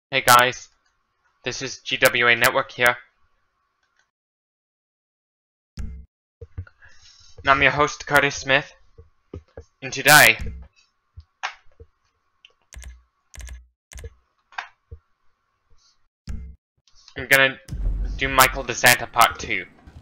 Hey guys, this is GWA Network here. And I'm your host, Curtis Smith. And today, I'm gonna do Michael DeSanta Part 2.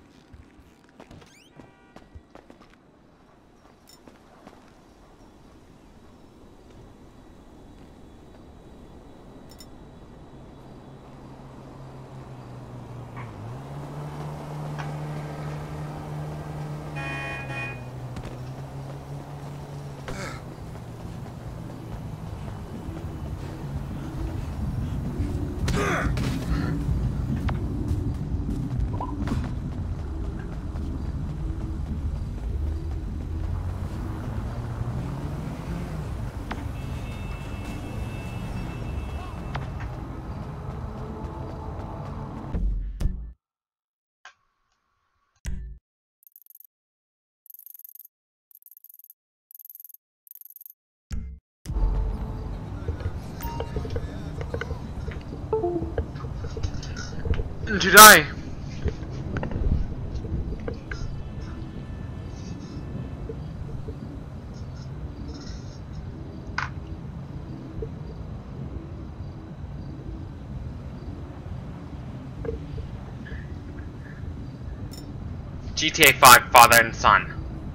And today, GTA 5 Father and Son.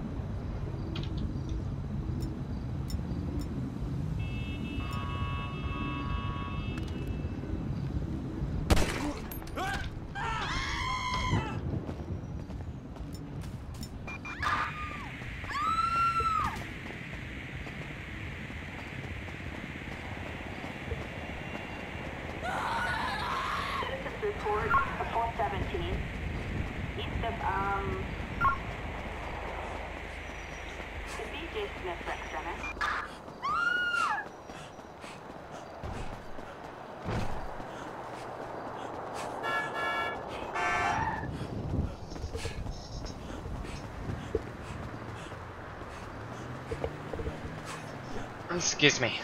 Report 417 east of the BJ Smith Rec Center. Excuse me.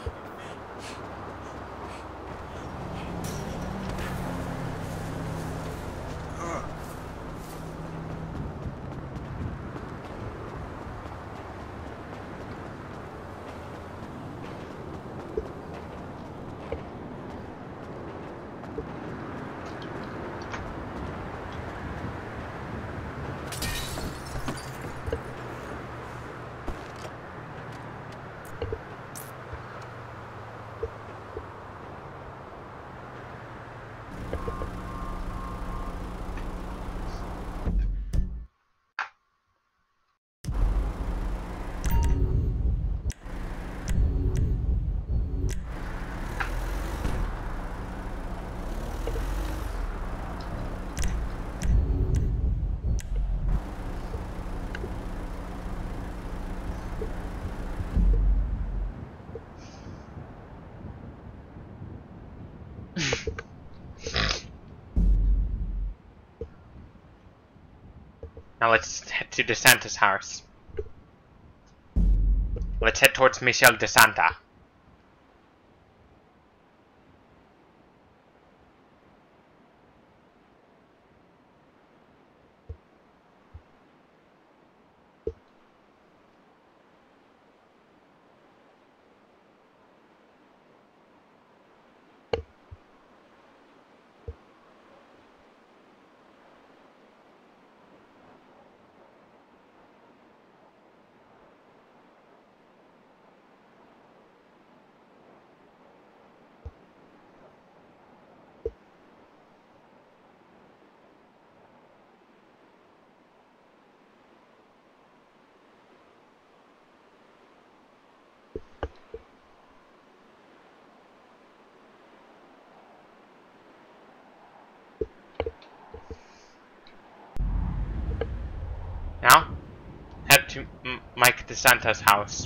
Now let's head to DeSanta's house. Let's head towards Michelle DeSanta. Now, head to Mike DeSanta's house.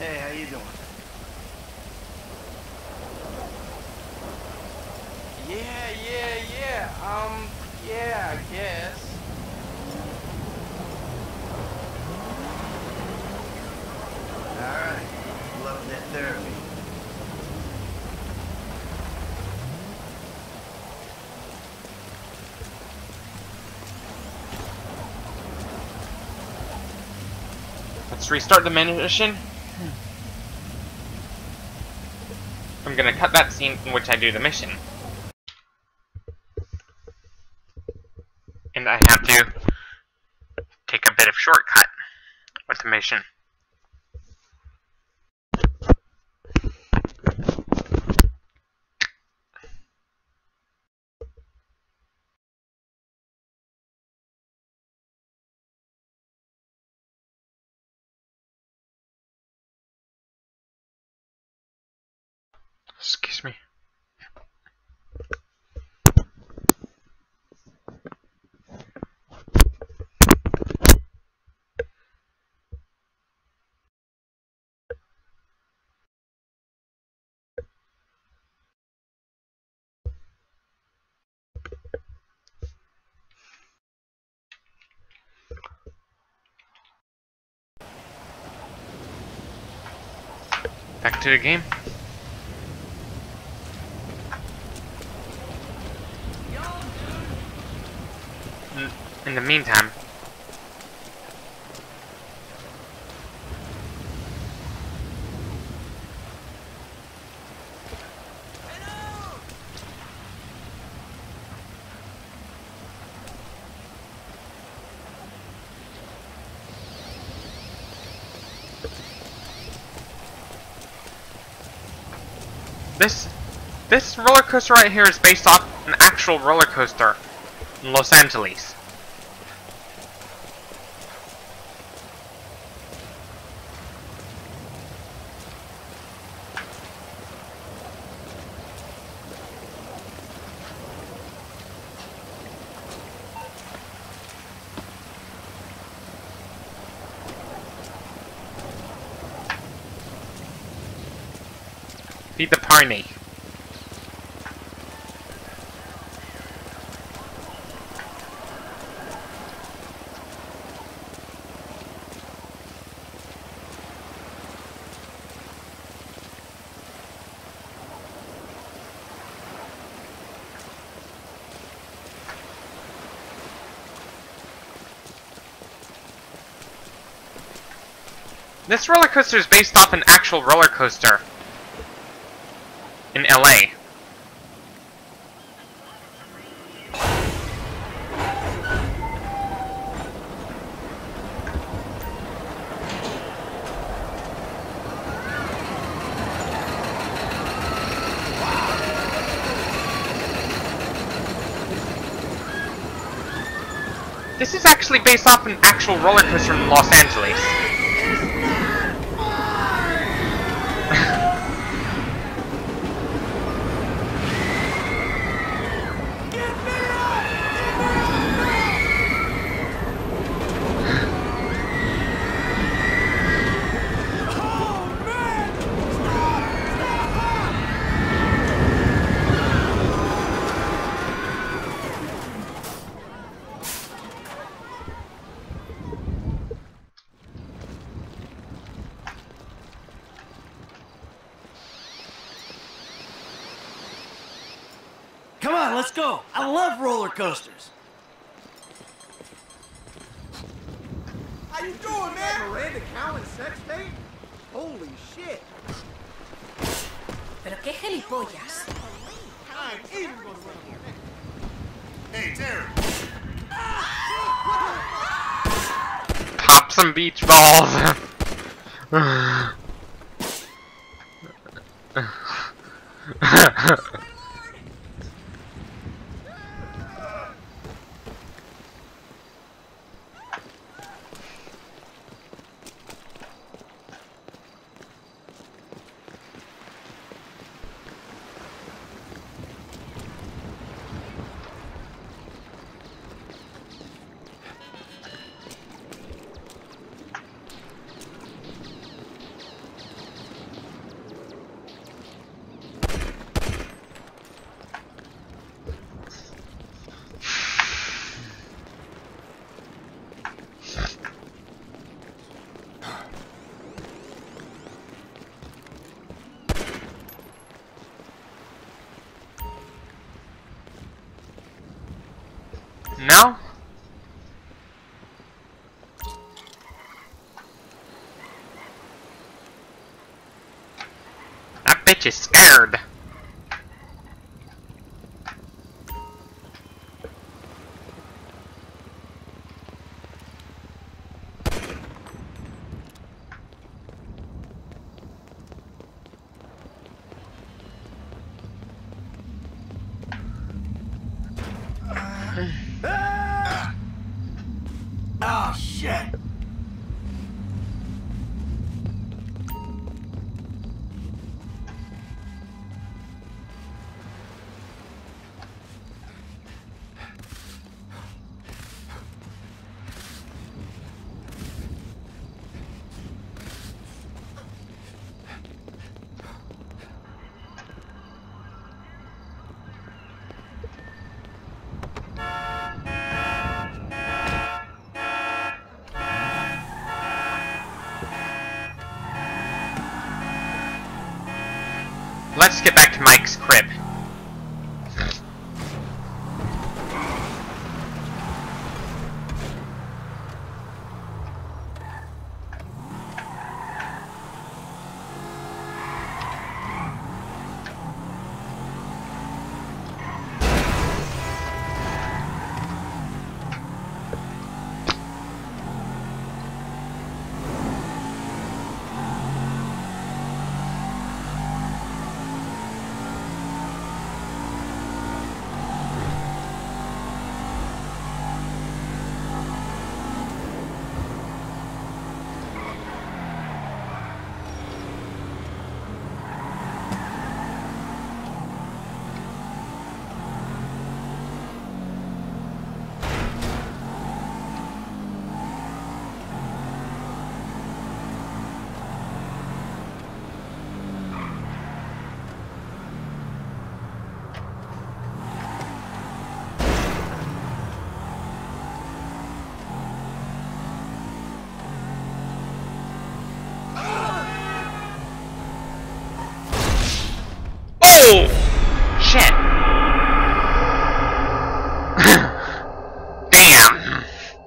Hey, how you doing? Yeah, I guess. Alright, love that therapy. Let's restart the mission. I'm gonna cut that scene in which I do the mission. And I have to take a bit of shortcut with the mission. Excuse me. Back to the game. In the meantime, this roller coaster right here is based off an actual roller coaster in Los Angeles. Feed the pony. This roller coaster is based off an actual roller coaster in LA. This is actually based off an actual roller coaster in Los Angeles. Come on, let's go. I love roller coasters. How you doing, man? Miranda Cowan sex tape? Holy shit. Pero qué gilipollas. I'm even gonna run on that. Hey, Terry. Pop some beach balls. No? That bitch is scared. Oh, shit! Let's get back to Mike's crib. Oh! Shit. Damn.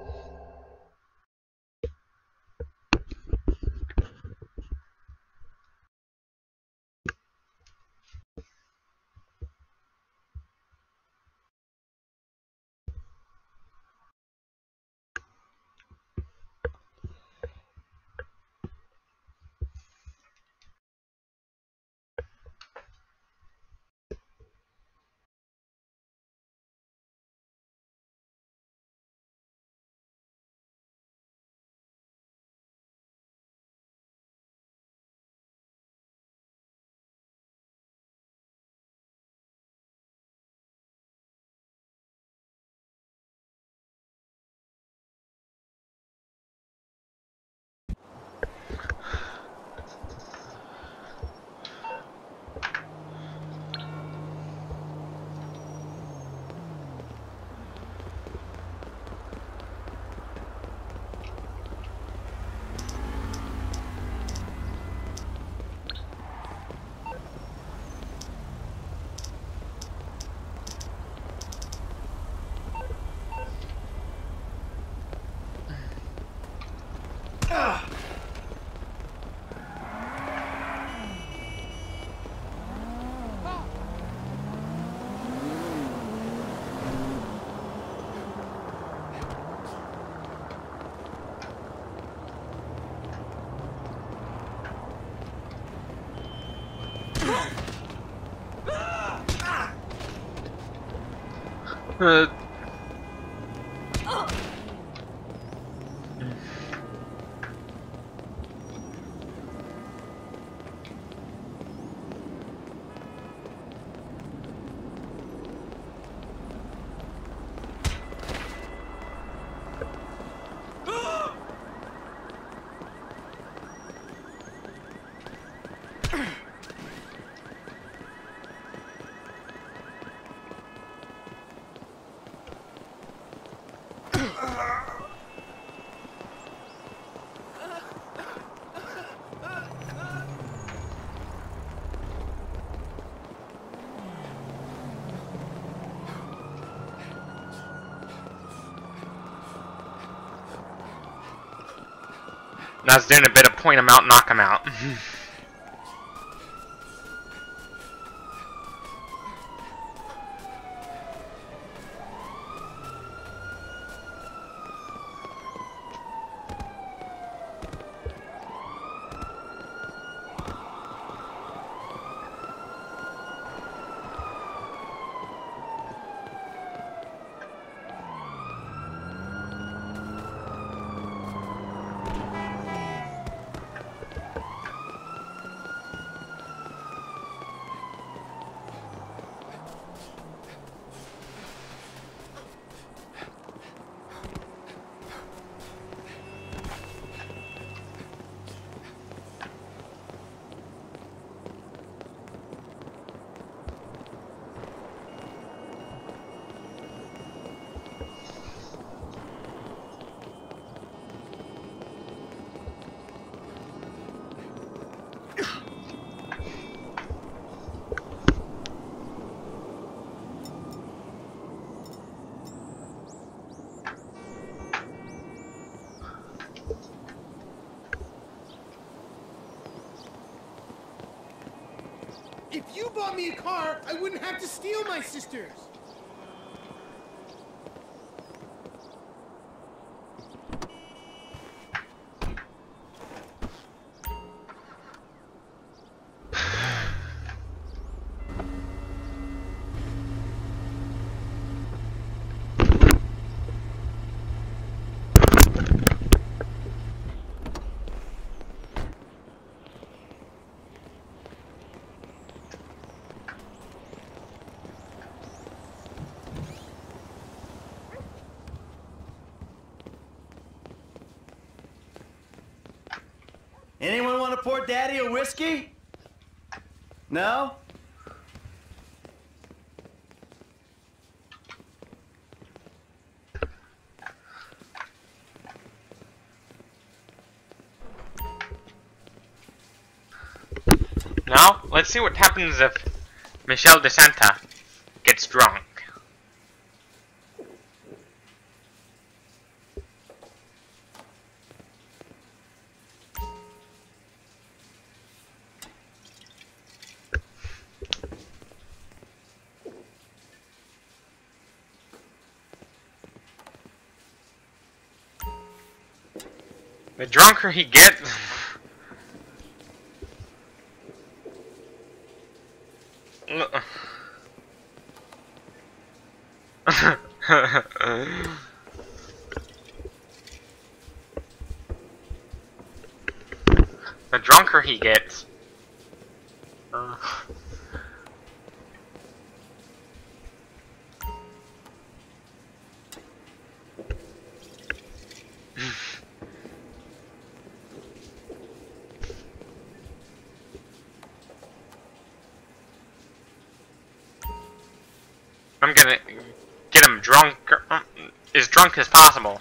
Uh, That's doing a bit of point him out, knock him out. If you bought me a car, I wouldn't have to steal my sister's. Anyone want to pour Daddy a whiskey? No? Now, let's see what happens if Michelle DeSanta gets drunk. The drunker he gets... The drunker he gets... I'm gonna get him drunk, as drunk as possible.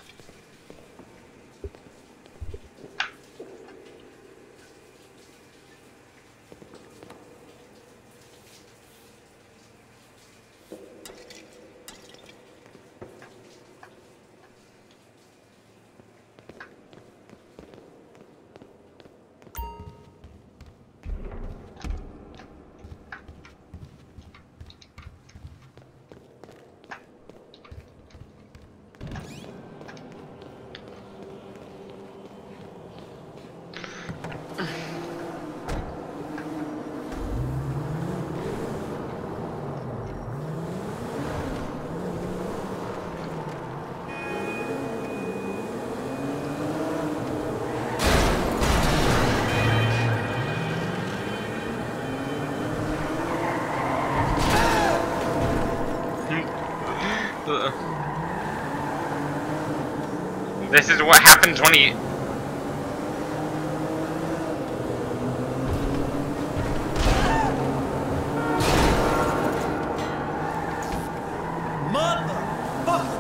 This is what happens when he... Motherfucker!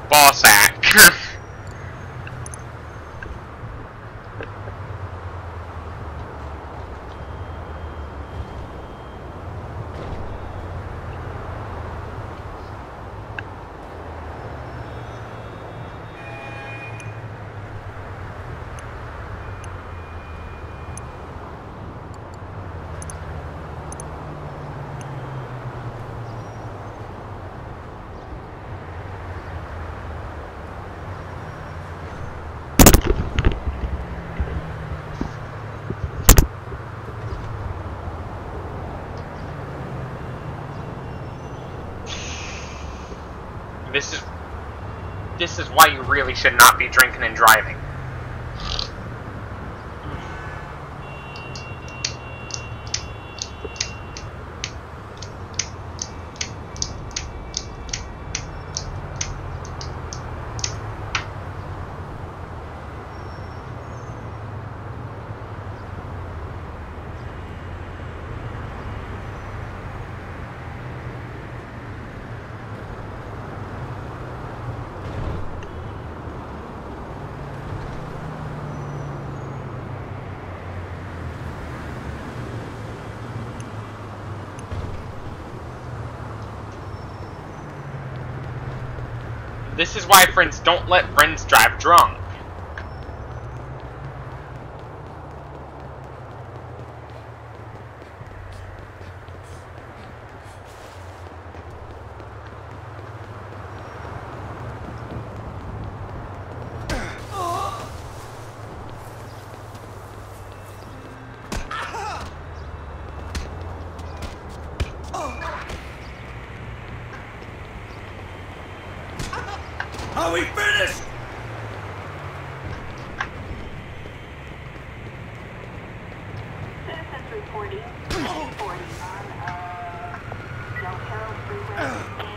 ball sack. This is why you really should not be drinking and driving. This is why friends don't let friends drive drunk. Are we finished? Citizens reporting 40 on Del Perro Freeway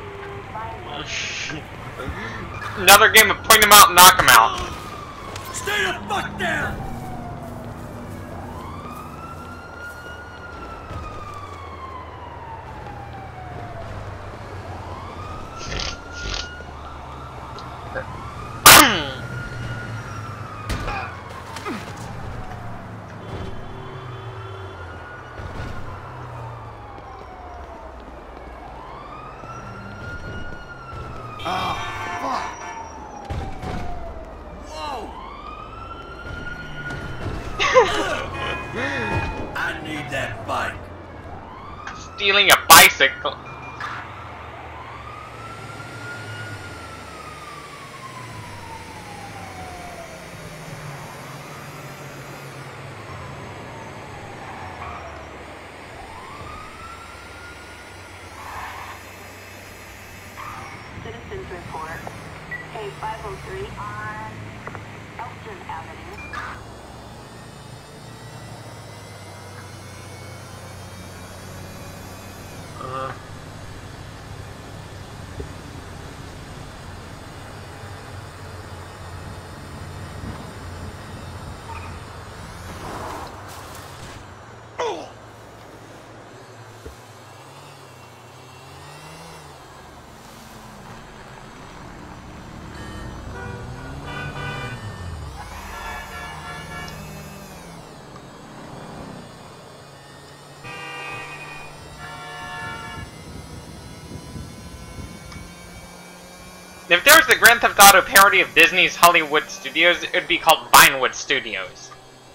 in Vinewood. Another game of point him out and knock him out. Stay the fuck down! I need that bike. Stealing a bicycle. Citizens report K503 on Elgin Avenue. If there was the Grand Theft Auto parody of Disney's Hollywood Studios, it would be called Vinewood Studios.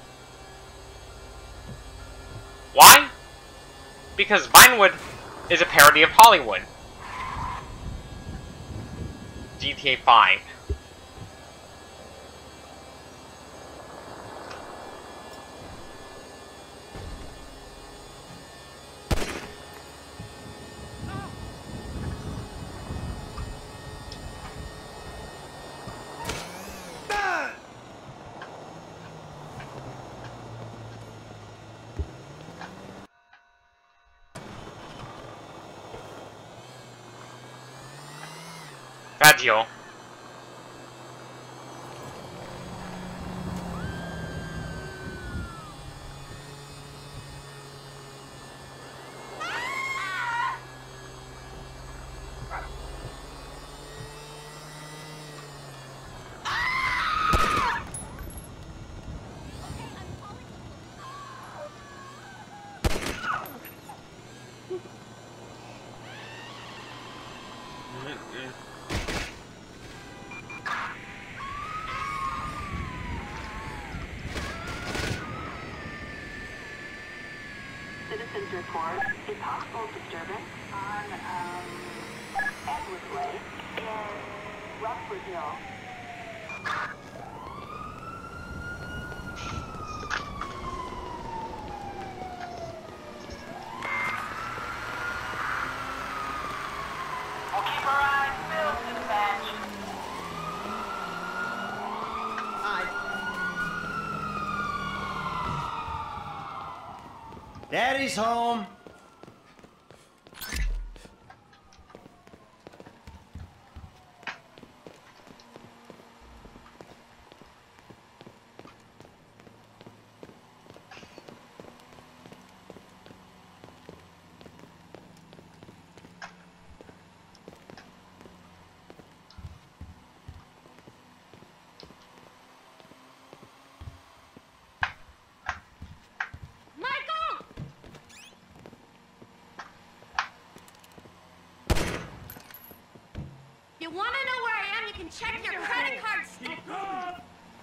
Why? Because Vinewood is a parody of Hollywood. GTA 5. Faggio. report a possible disturbance on Edward Way in Rockford Hill. We'll keep our eyes peeled, dispatch. Daddy's home. You want to know where I am? You can check your credit card statement.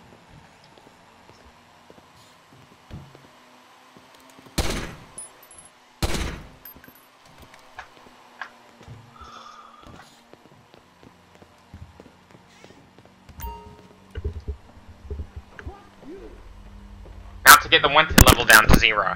Now to get the wanted level down to 0.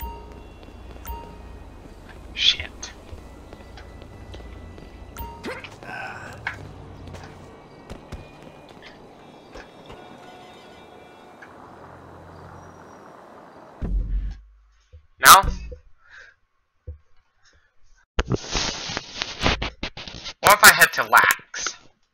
Shit. head to Lax.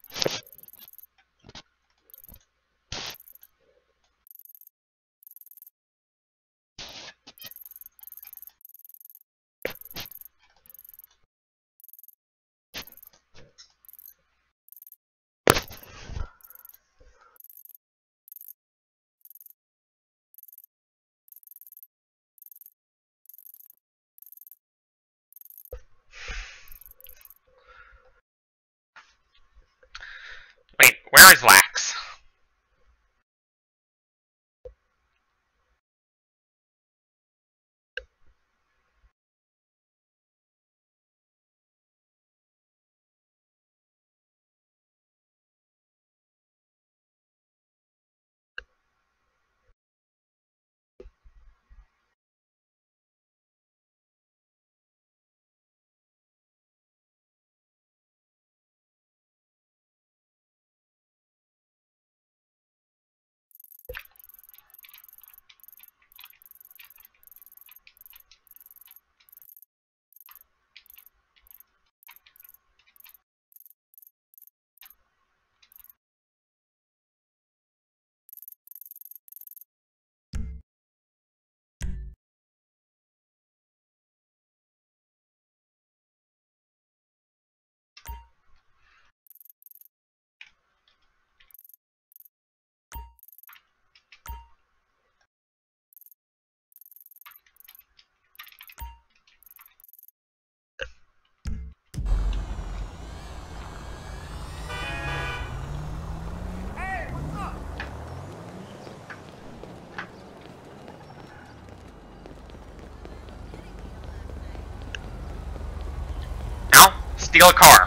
Wait, where is Lax? Now, steal a car.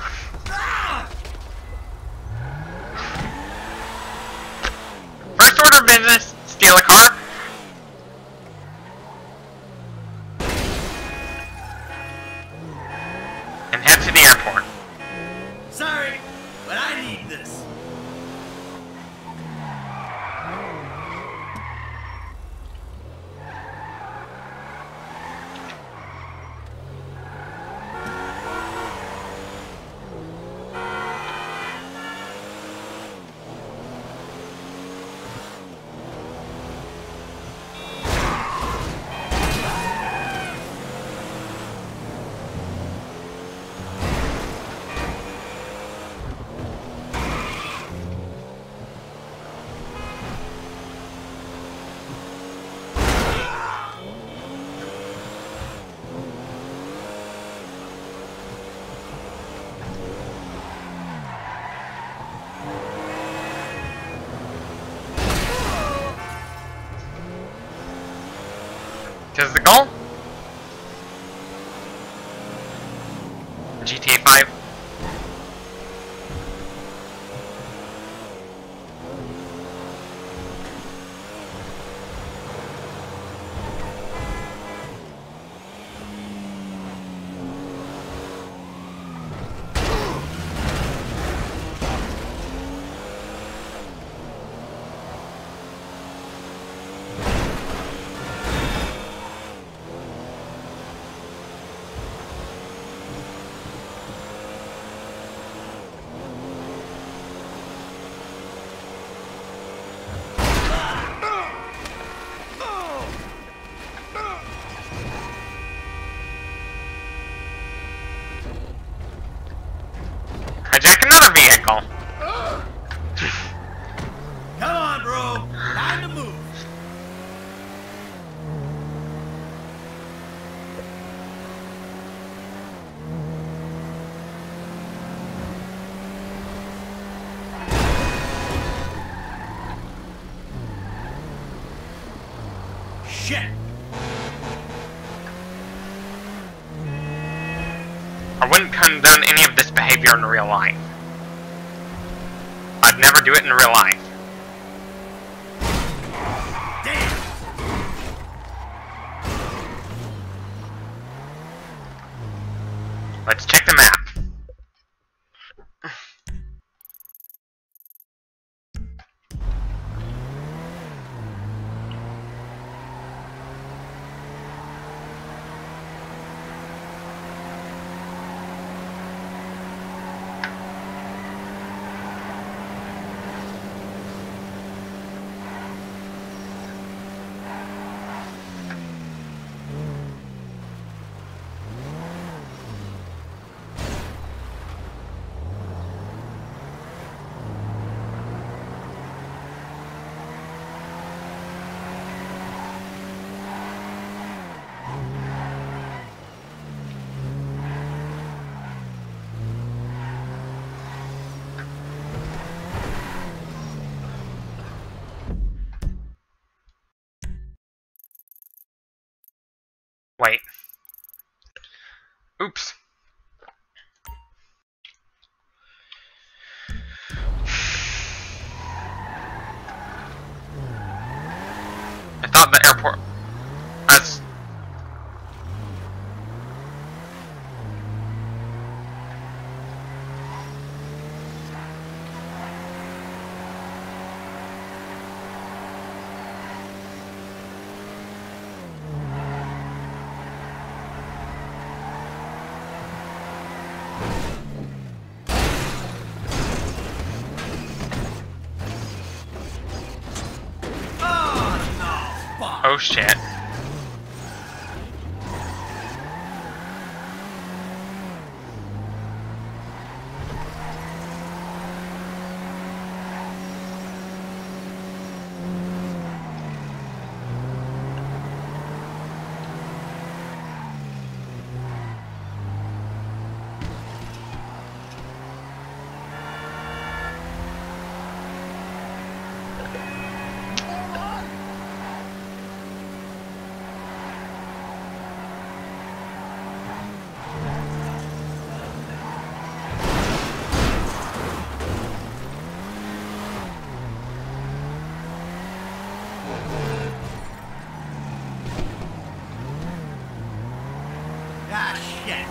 First order of business, steal a car. And head to the airport. Sorry, but I need this. Tis the goal? GTA 5. Hijack another vehicle. Come on, bro. Time to move. Shit. I wouldn't condone any of this behavior in real life. I'd never do it in real life. Damn. Let's check the map. wait. Oops. I thought the airport... That's... Oh shit. Ah, shit.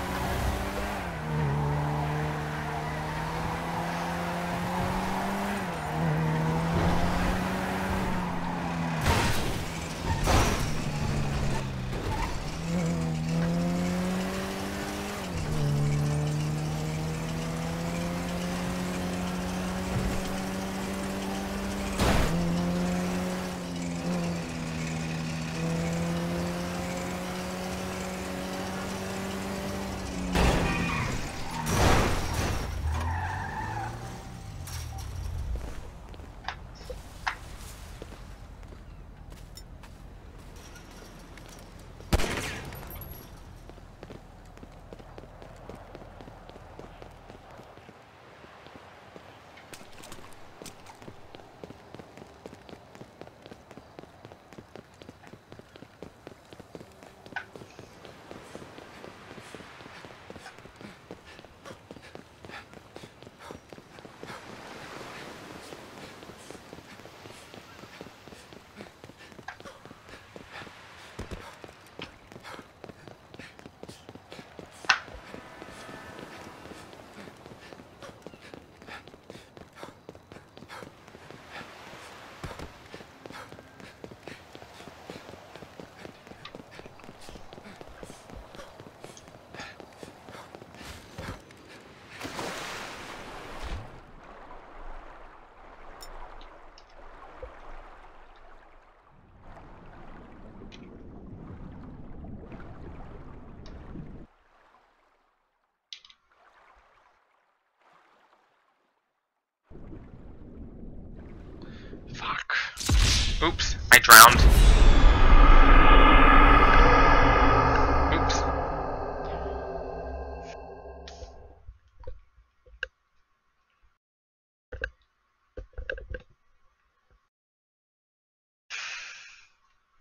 Fuck. Oops, I drowned. Oops.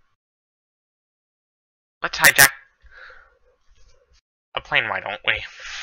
Let's hijack a plane, why don't we?